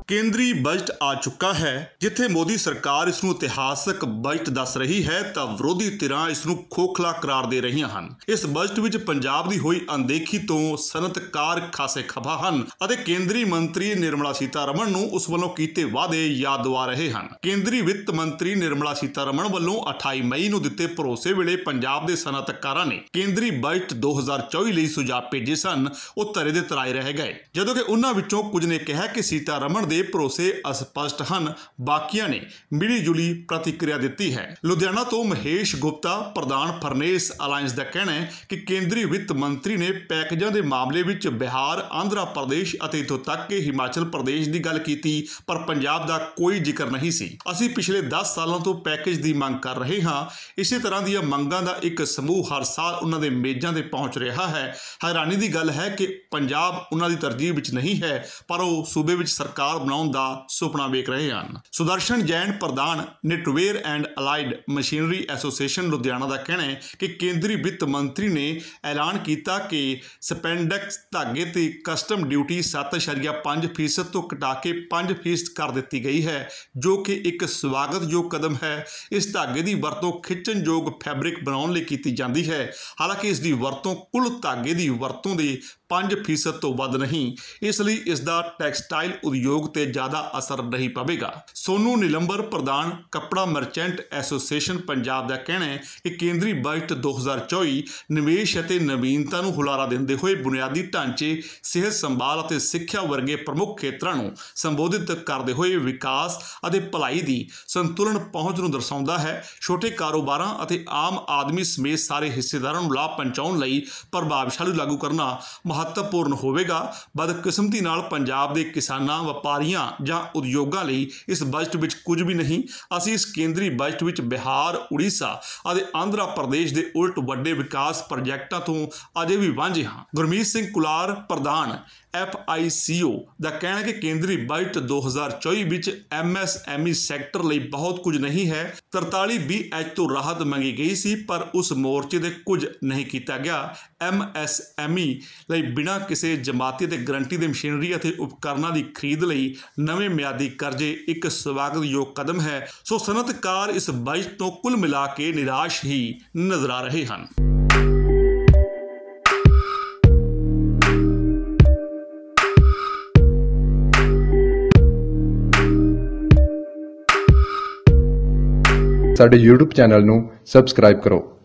ਕੇਂਦਰੀ ਬਜਟ ਆ ਚੁੱਕਾ ਹੈ। ਜਿੱਥੇ ਮੋਦੀ ਸਰਕਾਰ ਇਸ ਨੂੰ ਇਤਿਹਾਸਕ ਬਜਟ ਦੱਸ ਰਹੀ ਹੈ ਤਾਂ ਵਿਰੋਧੀ ਧਿਰਾਂ ਇਸ ਨੂੰ ਖੋਖਲਾ ਕਰਾਰ ਦੇ ਰਹੀਆਂ ਹਨ। ਇਸ ਬਜਟ ਵਿੱਚ ਪੰਜਾਬ ਦੀ ਹੋਈ ਅਣਦੇਖੀ ਤੋਂ ਸਨਅਤਕਾਰ ਖਾਸੇ ਖਫਾ ਹਨ ਅਤੇ ਕੇਂਦਰੀ ਮੰਤਰੀ ਨਿਰਮਲਾ ਸੀਤਾਰਮਣ ਨੂੰ ਉਸ ਵੱਲੋਂ ਕੀਤੇ ਵਾਅਦੇ ਯਾਦ ਦਿਵਾ ਰਹੇ ਹਨ। ਕੇਂਦਰੀ ਵਿੱਤ ਮੰਤਰੀ ਨਿਰਮਲਾ ਸੀਤਾਰਮਣ ਵੱਲੋਂ 28 ਮਈ ਨੂੰ ਦਿੱਤੇ ਭਰੋਸੇ ਵੇਲੇ ਪੰਜਾਬ ਦੇ ਸਨਅਤਕਾਰਾਂ ਨੇ ਕੇਂਦਰੀ ਬਜਟ 2024 ਲਈ ਸੁਝਾਅ ਭੇਜੇ ਸਨ, ਉਹ ਧਰੇ ਦੇ ਧਰਾਏ ਰਹਿ ਗਏ। ਜਦੋਂ ਕਿ ਉਹਨਾਂ ਵਿੱਚੋਂ ਕੁਝ ਨੇ ਕਿਹਾ ਕਿ ਸੀਤਾਰਮਣ ਦੇ ਭਰੋਸੇ ਅਸਪਸ਼ਟ ਹਨ, ਬਾਕੀਆਂ ਨੇ ਮਿਲੀ ਜੁਲੀ ਪ੍ਰਤੀਕਿਰਿਆ ਦਿੱਤੀ ਹੈ। ਲੁਧਿਆਣਾ ਤੋਂ ਮਹੇਸ਼ ਗੁਪਤਾ ਪ੍ਰਧਾਨ ਫਰਨੇਸ ਅਲਾਇੰਸ ਦਾ ਕਹਿਣਾ ਹੈ ਕਿ ਕੇਂਦਰੀ ਵਿੱਤ ਮੰਤਰੀ ਨੇ ਪੈਕੇਜਾਂ ਦੇ ਮਾਮਲੇ ਵਿੱਚ ਬਿਹਾਰ, ਆਂਧਰਾ ਪ੍ਰਦੇਸ਼ ਅਤੇ ਇੱਥੋਂ ਤੱਕ ਕਿ ਹਿਮਾਚਲ ਪ੍ਰਦੇਸ਼ ਦੀ ਗੱਲ ਕੀਤੀ, ਪਰ ਪੰਜਾਬ ਦਾ ਕੋਈ ਜ਼ਿਕਰ ਨਹੀਂ ਸੀ। ਅਸੀਂ ਪਿਛਲੇ 10 ਸਾਲਾਂ ਤੋਂ ਪੈਕੇਜ ਦੀ ਮੰਗ ਕਰ ਰਹੇ ਹਾਂ। ਇਸੇ ਤਰ੍ਹਾਂ ਦੀਆਂ ਮੰਗਾਂ ਦਾ ਇੱਕ ਸਮੂਹ ਹਰ ਸਾਲ ਉਹਨਾਂ ਦੇ ਮੇਜ਼ਾਂ ਤੇ ਪਹੁੰਚ ਰਿਹਾ ਹੈ। ਹੈਰਾਨੀ ਦੀ ਗੱਲ ਹੈ ਕਿ ਪੰਜਾਬ ਉਹਨਾਂ ਦੀ ਤਰਜੀਹ ਵਿੱਚ ਨਹੀਂ ਹੈ, ਪਰ ਉਹ ਸੂਬੇ ਵਿੱਚ ਸਰਕਾਰ ਬਣਾਉਣ ਦਾ ਸੁਪਨਾ ਵੇਖ ਰਹੇ ਹਨ। ਸੁਦਰਸ਼ਨ ਜੈਨ ਪ੍ਰਧਾਨ knitwear and allied machinery association Ludhiana ਦਾ ਕਹਿਣਾ ਹੈ ਕਿ ਕੇਂਦਰੀ ਵਿੱਤ ਮੰਤਰੀ ਨੇ ਐਲਾਨ ਕੀਤਾ ਕਿ ਸਪੈਂਡੈਕਸ ਧਾਗੇ ਤੇ ਕਸਟਮ ਡਿਊਟੀ 7.5% ਤੋਂ ਘਟਾ ਕੇ 5% ਕਰ ਦਿੱਤੀ ਗਈ ਹੈ, ਜੋ ਕਿ ਇੱਕ ਸਵਾਗਤਯੋਗ ਕਦਮ ਹੈ। ਇਸ ਧਾਗੇ ਦੀ ਵਰਤੋਂ ਖਿੱਚਣਯੋਗ ਫੈਬਰਿਕ ਬਣਾਉਣ ਲਈ ਕੀਤੀ ਜਾਂਦੀ ਹੈ। ਹਾਲਾਂਕਿ ਇਸ ਦੀ ਵਰਤੋਂ ਕੁੱਲ ਧਾਗੇ ਦੀ ਵਰਤੋਂ ਦੇ 5% ਤੋਂ ਵੱਧ ਨਹੀਂ, ਇਸ ਲਈ ਇਸ ਦਾ ਟੈਕਸਟਾਈਲ ਉਦਯੋਗ ਤੇ ਜ਼ਿਆਦਾ ਅਸਰ ਨਹੀਂ ਪਵੇਗਾ। ਸੋਨੂ ਨਿਲੰਬਰ ਪ੍ਰਧਾਨ ਕੱਪੜਾ ਮਰਚੈਂਟ ਐਸੋਸੀਏਸ਼ਨ ਪੰਜਾਬ ਦਾ ਕਹਿਣਾ ਹੈ ਕਿ ਕੇਂਦਰੀ ਬਜਟ 2024 ਨਿਵੇਸ਼ ਅਤੇ ਨਵੀਨਤਾ ਨੂੰ ਹੁਲਾਰਾ ਦਿੰਦੇ ਹੋਏ ਬੁਨਿਆਦੀ ਢਾਂਚੇ, ਸਿਹਤ ਸੰਭਾਲ ਅਤੇ ਸਿੱਖਿਆ ਵਰਗੇ ਪ੍ਰਮੁੱਖ ਖੇਤਰਾਂ ਨੂੰ ਸੰਬੋਧਿਤ ਕਰਦੇ ਹੋਏ ਵਿਕਾਸ ਅਤੇ ਭਲਾਈ ਦੀ ਸੰਤੁਲਨ ਪਹੁੰਚ ਨੂੰ ਦਰਸਾਉਂਦਾ ਹੈ। ਛੋਟੇ ਕਾਰੋਬਾਰਾਂ ਅਤੇ ਆਮ ਆਦਮੀ ਸਮੇਤ ਸਾਰੇ ਹਿੱਸੇਦਾਰਾਂ ਨੂੰ ਲਾਭ ਪਹੁੰਚਾਉਣ ਲਈ ਪ੍ਰਭਾਵਸ਼ਾਲੀ ਲਾਗੂ ਕਰਨਾ ਮਹੱਤਵਪੂਰਨ ਹੋਵੇਗਾ। ਬਦਕਿਸਮਤੀ ਨਾਲ ਪੰਜਾਬ ਦੇ ਕਿਸਾਨਾਂ, ਵਪਾਰੀਆਂ ਜਾਂ ਉਦਯੋਗਾਂ ਲਈ ਇਸ ਬਜਟ ਵਿੱਚ ਕੁਝ ਵੀ ਨਹੀਂ। ਅਸੀਂ ਇਸ ਕੇਂਦਰੀ ਬਜਟ ਵਿੱਚ ਬਿਹਾਰ, ਉੜੀਸਾ ਅਤੇ ਆਂਧਰਾ ਪ੍ਰਦੇਸ਼ ਦੇ ਉਲਟ ਵੱਡੇ ਵਿਕਾਸ ਪ੍ਰੋਜੈਕਟਾਂ ਤੋਂ ਅਜੇ ਵੀ ਵਾਂਝੇ ਹਾਂ। ਗੁਰਮੀਤ ਸਿੰਘ ਕੁਲਾਰ ਪ੍ਰਧਾਨ FICO ਦਾ ਕਹਿਣਾ ਕਿ ਕੇਂਦਰੀ ਬਜਟ 2024 ਵਿੱਚ MSME ਸੈਕਟਰ ਲਈ ਬਹੁਤ ਕੁਝ ਨਹੀਂ ਹੈ। 43BH ਤੋਂ ਰਾਹਤ ਮੰਗੀ ਗਈ ਸੀ, ਪਰ ਉਸ ਮੋਰਚੇ ਤੇ ਕੁਝ ਨਹੀਂ ਕੀਤਾ ਗਿਆ। MSME ਲਈ ਬਿਨਾਂ ਕਿਸੇ ਜ਼ਮਾਨਤੀ ਅਤੇ ਗਰੰਟੀ ਦੇ ਮਸ਼ੀਨਰੀ ਅਤੇ ਉਪਕਰਨਾਂ ਦੀ ਖਰੀਦ ਲਈ ਨਵੇਂ ਮਿਆਦੀ ਕਰਜ਼ੇ ਇੱਕ ਸਵਾਗਤਯੋਗ ਕਦਮ ਹੈ। ਸੋ ਸਨਅਤਕਾਰ ਇਸ ਬਜਟ ਤੋਂ ਕੁੱਲ ਮਿਲਾ ਕੇ ਨਿਰਾਸ਼ ਹੀ ਨਜ਼ਰ ਆ ਰਹੇ ਹਨ। ਸਾਡੇ YouTube ਚੈਨਲ ਨੂੰ ਸਬਸਕ੍ਰਾਈਬ ਕਰੋ।